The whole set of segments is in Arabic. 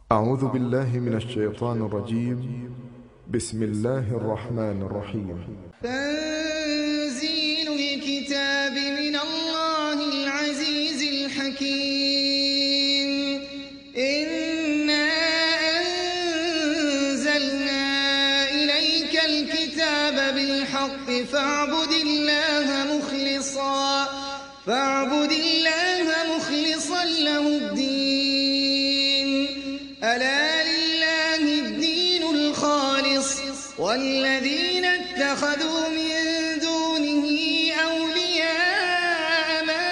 أعوذ بالله من الشيطان الرجيم. بسم الله الرحمن الرحيم. تنزيل الكتاب من الله العزيز الحكيم. إنا أنزلنا إليك الكتاب بالحق فاعبد الله مخلصا له الدين. ألا لله الدين الخالص والذين اتخذوا من دونه أولياء ما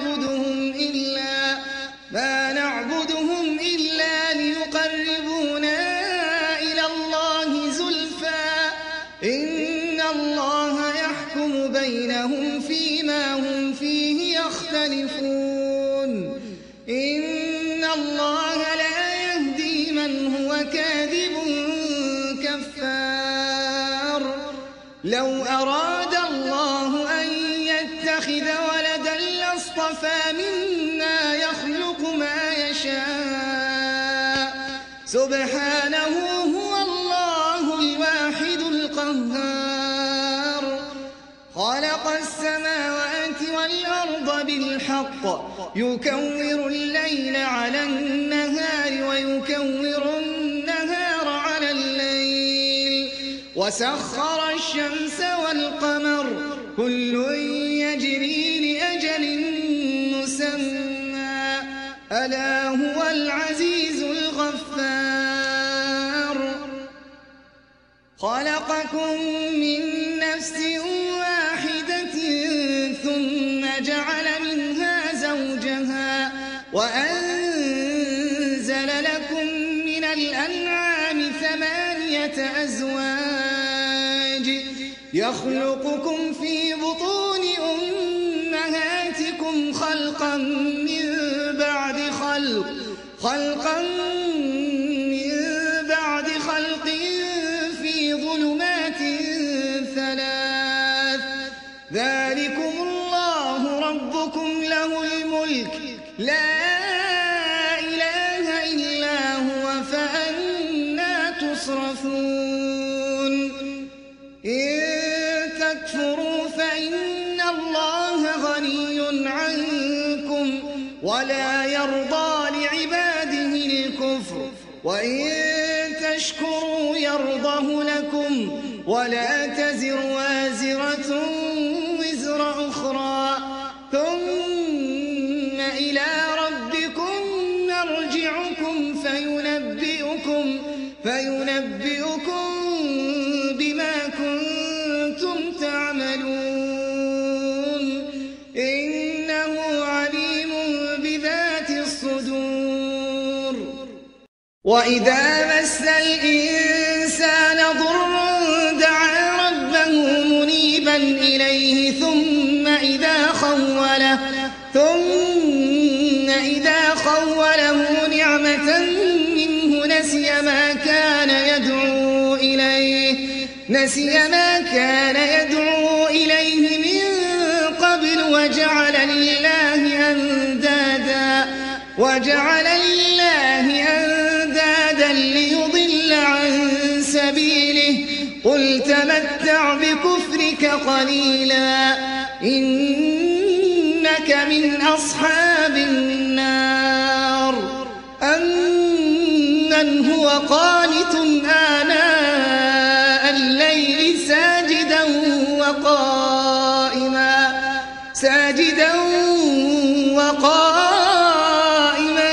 نعبدهم إلا ليقربونا إلى الله زلفى إن الله يحكم بينهم فيما هم فيه يختلفون. إن الله لا يهدي من هو كاذب كفار. لو أراد الله أن يتخذ ولدا لاصطفى مما يخلق ما يشاء سبحانه هو الله الواحد القهار. خلق السماوات والأرض بالحق يكور الليل على النهار ويكور النهار على الليل وسخر الشمس والقمر كل يجري لأجل مسمى ألا هو العزيز الغفار. خلقكم من نفس واحدة ثم جعل منها زوجها وأنزل لكم من الأنعام 8 أزواج يخلقكم في بطون أمهاتكم خلقا من بعد خلق في ظلمات 3. ذلكم الله ربكم له الملك لا إله إلا هو فأنى تصرفون. إن تكفروا فإن الله غني عنكم ولا يرضى لعباده الكفر وإن تشكروا يرضه لكم ولا تزر وازرة وزر أخرى ثم إلى ربكم مرجعكم فينبئكم بما كنتم تعملون. إنه عليم بذات الصدور. وإذا مس الإنسان ضر دعا ربه منيبا إليه ثم إذا خوله نعمة منه نسي ما كان يدعو إليه من قبل وجعل لله أندادا ليضل عن سبيله. قل تمتع بكفرك قليلا إنك من أصحاب النار. أمن هو قانت آناء الليل ساجدا وقائما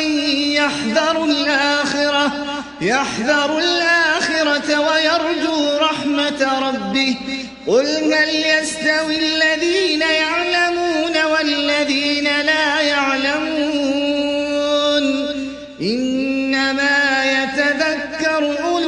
يحذر الآخرة ويرجو رحمة ربه. قل هل يستوي الذين يعلمون والذين لا يعلمون إنما يتذكر أولو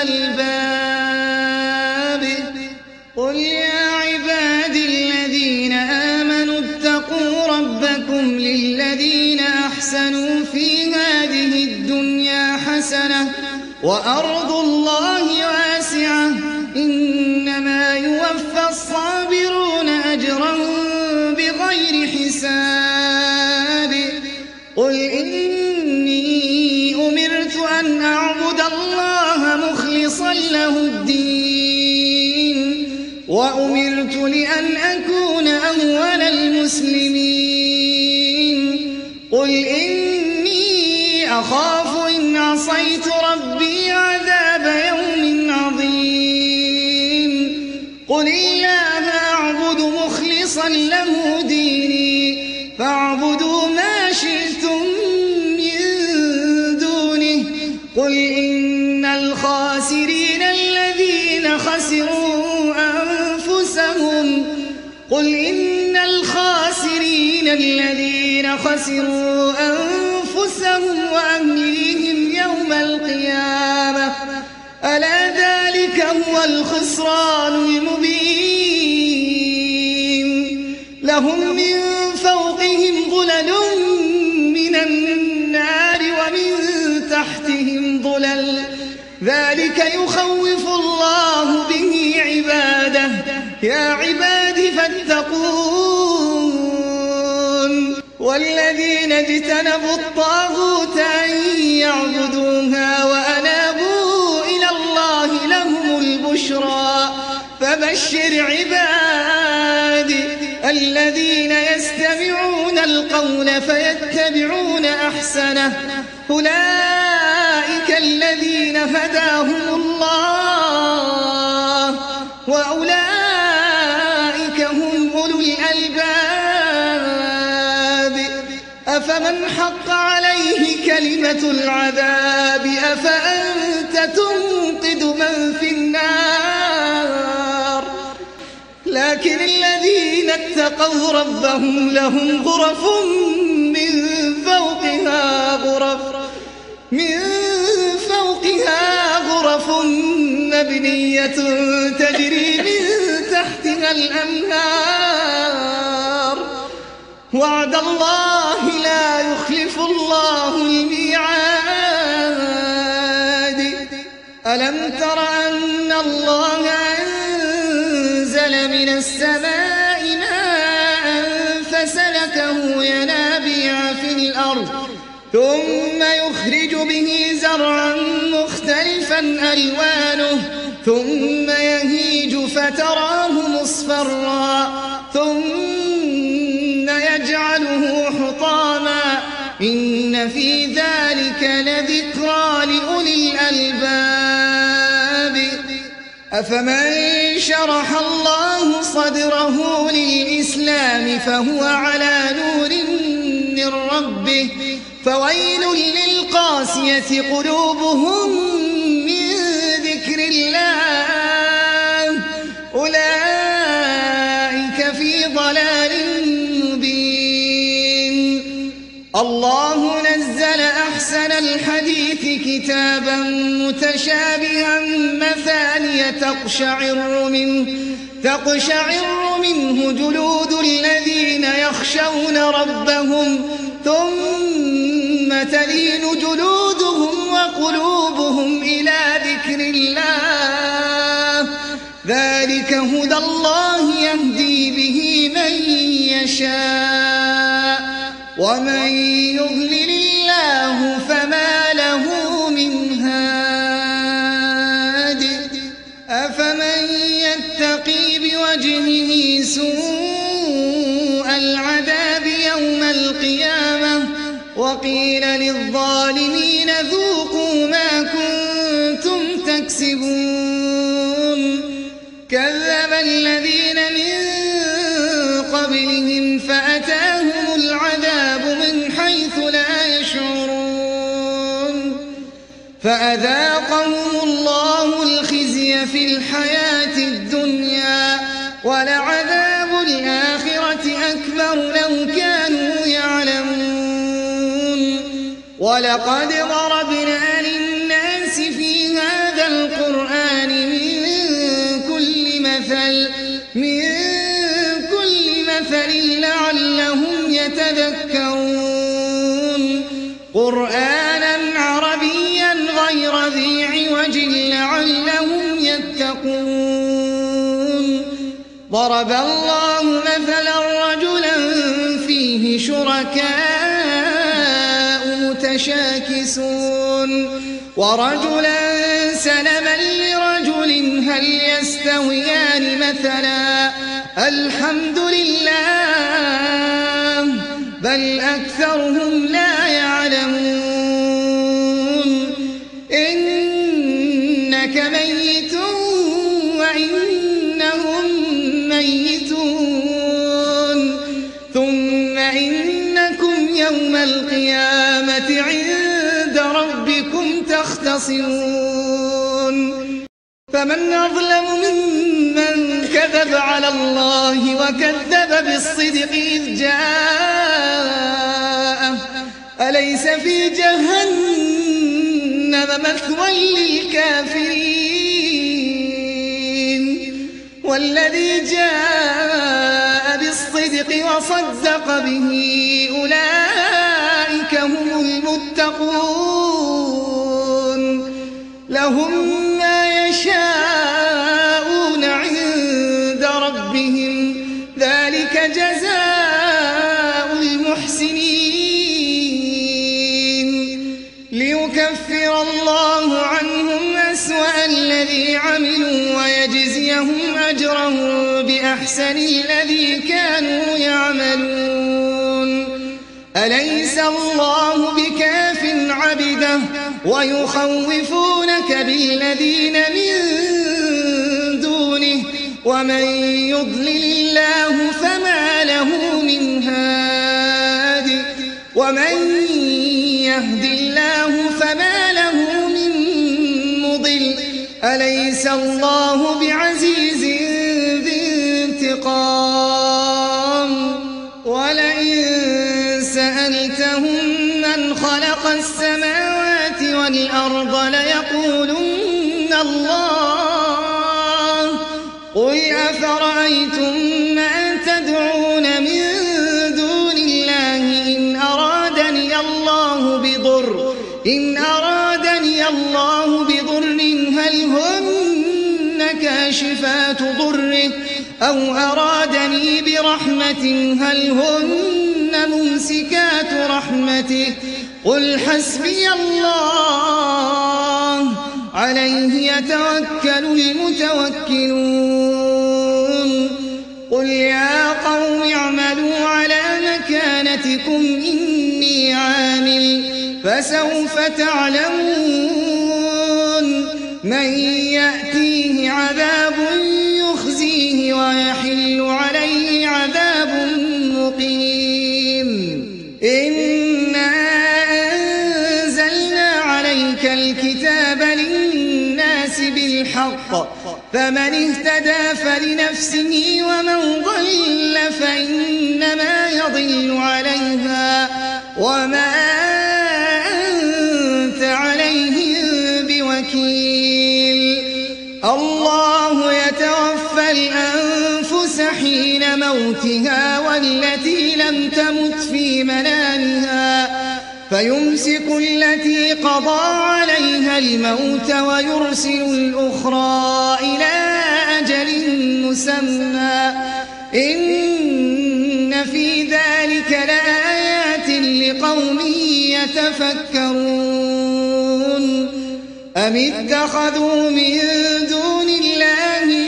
الألباب. قل يا عبادي الذين آمنوا اتقوا ربكم للذين أحسنوا في هذه الدنيا حسنة وأرض الله واسعة إنما يوفى الصابرون أجرهم بغير حساب. قل إني أمرت أن أن أعبد الله مخلصا له الدين وأمرت لأن أكون أول المسلمين قل إني أخاف إن عصيت ربي عذاب يوم عظيم قل الله أعبد مخلصا له ديني فاعبدوا ما شئتم من دونه قل إن الخاسرين الذين خسروا أنفسهم وأهليهم يوم القيامة ألا ذلك هو الخسران المبين لهم من فوقهم ظلل من النار ومن تحتهم ظلل ذلك يخوف الله به عباده يا عباد فاتقون والذين اجتنبوا الطاغوت أن يعبدوها وأنابوا إلى الله لهم البشرى فبشر عبادي الذين يستمعون القول فيتبعون أحسنه أولئك الذين هداهم الله وأولئك هم أولو الألباب أفمن حق عليه كلمة العذاب أفأنت تنقذ من في النار لكن الذين اتقوا ربهم لهم غرف من فوقها غرف مبنية تجري من تحتها الأنهار وعد الله لا يخلف الله الميعاد ألم تر أن الله أنزل من السماء ماء فسلكه ينابيع في الأرض ثم يخرج به زرعا مختلفا ألوانه ثم يهيج فتراه مصفرا ثم يجعله حطاما إن في ذلك لذكرى لأولي الألباب أفمن شرح الله صدره للإسلام فهو على نور من ربه فويل للقاسية قلوبهم من ذكر الله أولئك في ضلال مبين الله نزل أحسن الحديث كتابا متشابها مثانية تقشعر منه جلود الذين يخشون ربهم ثم تلين جلودهم وقلوبهم إلى ذكر الله ذلك هدى الله يهدي به من يشاء ومن يضلل الله فما له من هاد أفمن يتقي بوجهه سوء العذاب يوم القيامة وقيل للظالمين ذوقوا ما كنتم تكسبون كذب الذين من قبلهم فأتاهم العذاب من حيث لا يشعرون فأذاقهم الله الخزي في الحياة الدنيا ولعذاب الآخرة أكبر لو كانوا يعلمون ولقد ضربنا للناس في هذا القرآن من كل مثل لعلهم يتذكرون قرآنا عربيا غير ذي عوج لعلهم يتقون ضرب الله مثلا رجلا فيه شركاء متشاكسون ورجلا سلما لرجل هل يستويان مثلا الحمد لله بل أكثرهم لا يعلمون إنك ميت وإنهم ميتون ثم إنكم يوم القيامة عند ربكم تختصمون فمن أظلم ممن كذب على الله وكذب بالصدق إذ جاءه أليس في جهنم مثوى للكافرين والذي جاء بالصدق وصدق به أولئك هم المتقون لهم ما يشاءون عند ربهم ذلك جزاء المحسنين ليكفر الله عنهم أسوأ الذي عملوا ويجزيهم أجرهم بأحسن الذي كانوا يعملون أليس الله بكاف عبده ويخوفونك بالذين من دونه ومن يضلل الله فما له من هاد ومن يهد الله فما له من مضل أليس الله بعزيز ذي انتقام ولئن سألتهم من خلق السماوات والأرض ليقولن الله قل أفرأيتم ما تدعون من دون الله إن أرادني الله بضر هل هن كاشفات ضره أو أرادني برحمة هل هن ممسكات رحمته قل حسبي الله عليه يتوكل المتوكلون قل يا قوم اعملوا على مكانتكم إني عامل فسوف تعلمون من يأتيه عذاب يخزيه ويحل عليه عذاب مقيم إنا أنزلنا عليك الكتاب للناس بالحق فمن اهتدى فلنفسه ومن ضل فإنما يضل عليها وما أنت عليهم بوكيل الله يتوفى الأنفس حين موتها والتي لم تمت في منامها فيمسك التي قضى عليها الموت ويرسل الأخرى إلى أجل مسمى إن في ذلك لآيات لقوم يتفكرون أم اتخذوا من دون الله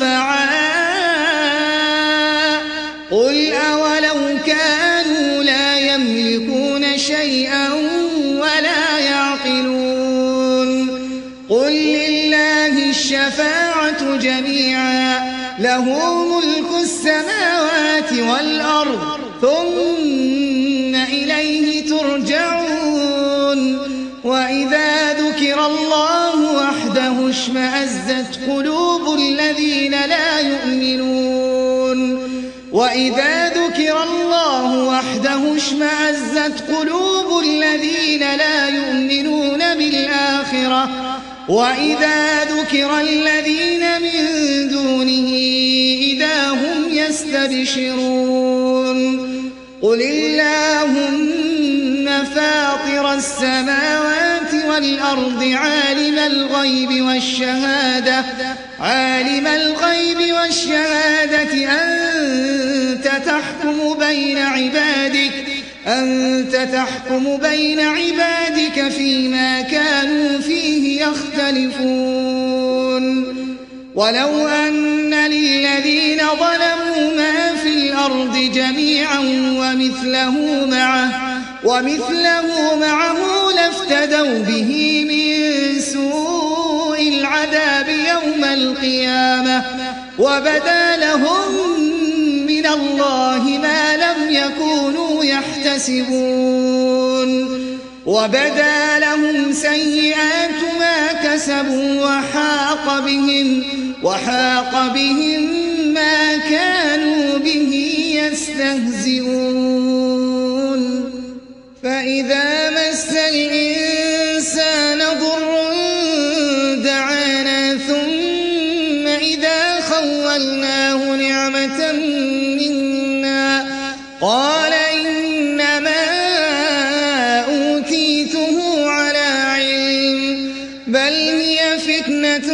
شفعاء قل أولو كانوا لا يملكون شيئا ولا يعقلون قل لله الشفاعة جميعا له ملك السماوات والأرض ثم إليه ترجعون وإذا ذكر الله وحده اشمأزت قلوب الذين لا يؤمنون وإذا ذكر الله وحده اشمأزت قلوب الذين لا يؤمنون بالآخرة وإذا ذكر الذين من دونه إذا هم يستبشرون قل اللهم فاطر السماوات والأرض عالم الغيب والشهادة أنت تحكم بين عبادك أنت تحكم بين عبادك فيما كانوا فيه يختلفون ولو أن للذين ظلموا ما في الأرض جميعا ومثله معه لافتدوا به من سوء العذاب يوم القيامة وبدا لهم من الله ما لم يكونوا يحتسبون وبدا لهم سيئات ما كسبوا وحاق بهم ما كانوا به يستهزئون فإذا مس الإنسان ضر دعانا ثم إذا خولناه نعمة منا قال إنما أوتيته على علم بل هي فتنة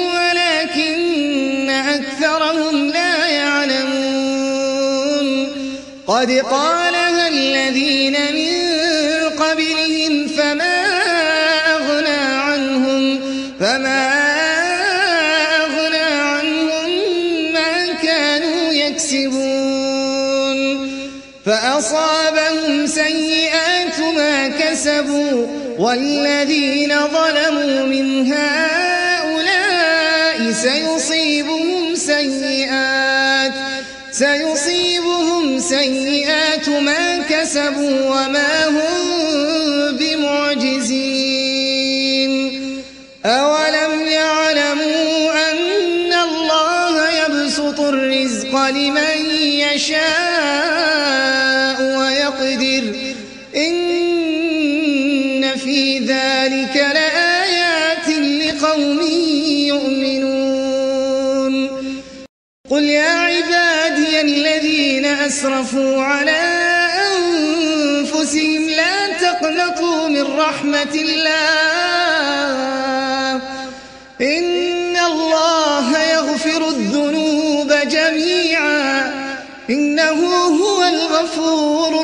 ولكن أكثرهم لا يعلمون قد قالها الذين من قبلهم فما أغنى عنهم ما كانوا يكسبون فأصابهم سيئات ما كسبوا والذين ظلموا من هؤلاء سيصيبهم سيئات ما كسبوا وما هم بمعجزين أولم يعلموا أن الله يبسط الرزق لمن يشاء ويقدر إن في ذلك لآيات لقوم يؤمنون قل يا عبادي الذين أسرفوا على أنفسهم لا تقنطوا من رحمة الله إن الله يغفر الذنوب جميعا إنه هو الغفور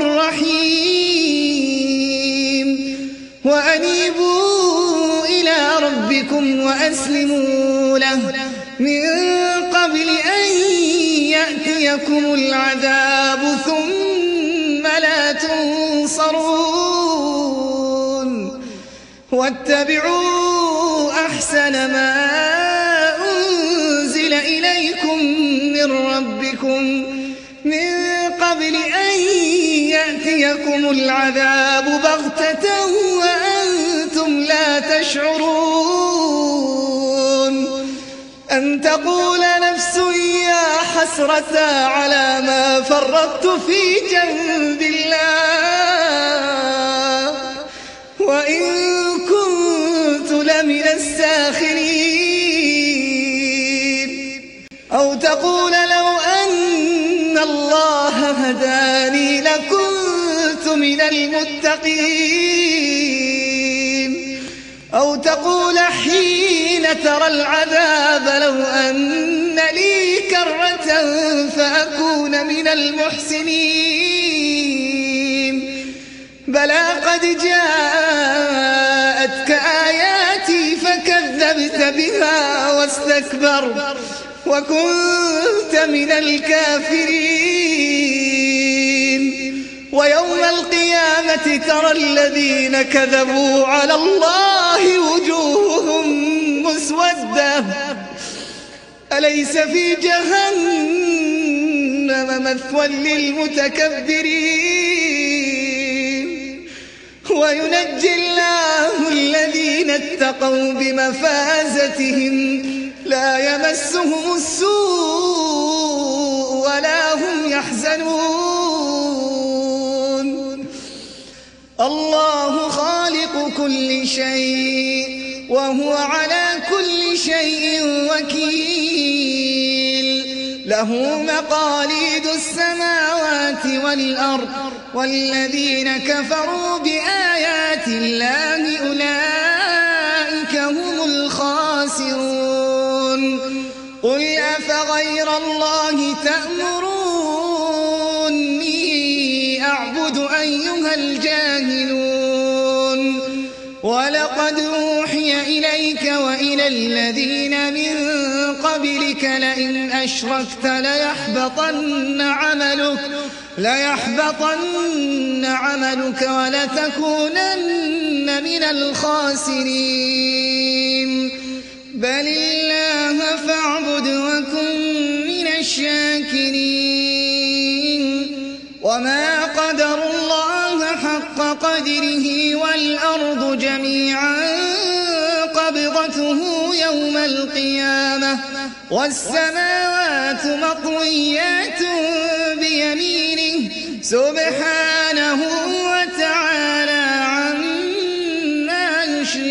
الرحيم وأنيبوا إلى ربكم وأسلموا له من قبل أن يأتيكم العذاب ثم لا تنصرون واتبعوا أحسن ما أنزل إليكم من ربكم من قبل أن يأتيكم العذاب بغتة وأنتم لا تشعرون أن تقول نفس يا حسرة على ما فرطت في جنب الله وإن كنت لمن الساخرين أو تقول لو أن الله هداني لكنت من المتقين أو تقول حين ترى العذاب لو أن لي كرة فأكون من المحسنين بلى قد جاءتك آياتي فكذبت بها واستكبرت وكنت من الكافرين ويوم القيامة ترى الذين كذبوا على الله وجوههم مسودة أليس في جهنم مثوى للمتكبرين وينجي الله الذين اتقوا بمفازتهم لا يمسهم السوء ولا هم يحزنون الله خالق كل شيء وهو على كل شيء وكيل له مقاليد السماوات والأرض والذين كفروا بآيات الله أولئك هم الخاسرون قل أفغير الله تأمروني أعبد أيها إليك وإلى الذين من قبلك لئن أشركت ليحبطن عملك ولتكونن من الخاسرين بل الله فاعبد وكن من الشاكرين وما قدر الله حق قدره والأرض جميعا قبضته يوم القيامة والسماوات مطويات بيمينه سبحانه وتعالى عما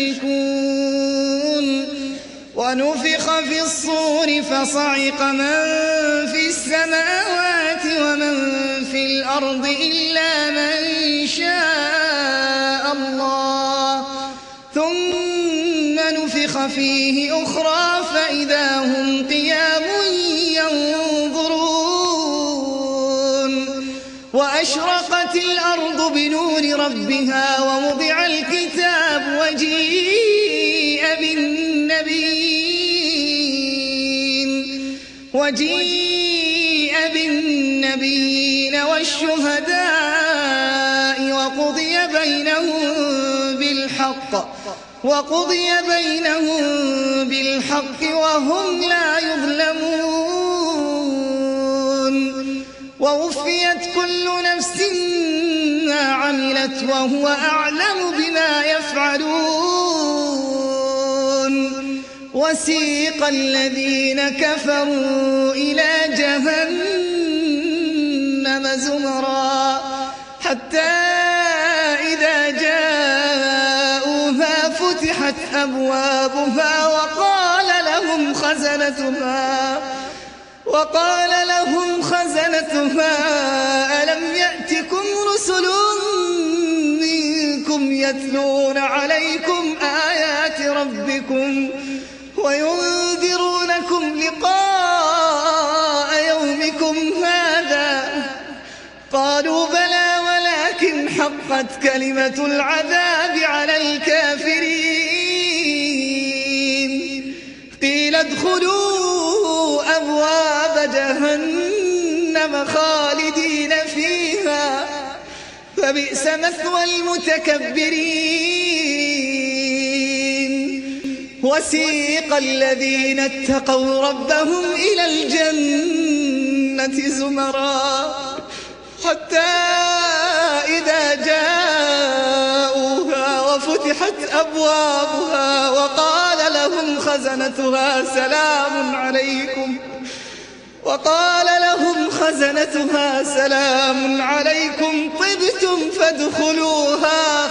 يشركون ونفخ في الصور فصعق من في السماوات ومن في الأرض إلا من شاء الله ثم نفخ فيه أخرى فإذا هم قيام ينظرون وأشرقت الأرض بنور ربها ووضع الكتاب وجيء بالنبيين والشهداء وقضي بينهم بالحق وهم لا يظلمون ووفيت كل نفس ما عملت وهو أعلم بما يفعلون وسيق الذين كفروا إلى جهنم زمرا حتى إذا جاءوها فتحت أبوابها وقال لهم خزنتها ألم يأتكم رسل منكم يتلون عليكم آيات ربكم وينذرونكم لقاء يومكم هذا قالوا بلى ولكن حقت كلمة العذاب على الكافرين قيل ادخلوا أبواب جهنم خالدين فيها فبئس مثوى المتكبرين وسيق الذين اتقوا ربهم إلى الجنة زمرا حتى إذا جاءوها وفتحت أبوابها وقال لهم خزنتها سلام عليكم طبتم فادخلوها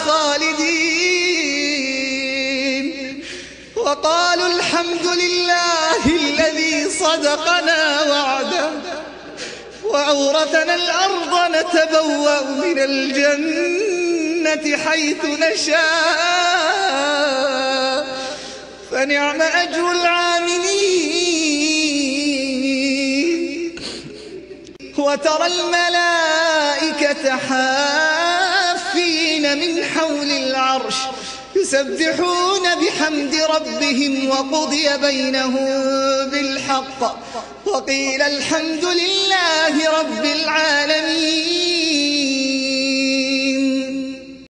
خالدين وقالوا الحمد لله الذي صدقنا وعده وأورثنا الأرض نتبوأ من الجنة حيث نشاء فنعم أجر العاملين وترى الملائكة حافين من حول العرش يسبحون بحمد ربهم وقضي بينهم بالحق وقيل الحمد لله رب العالمين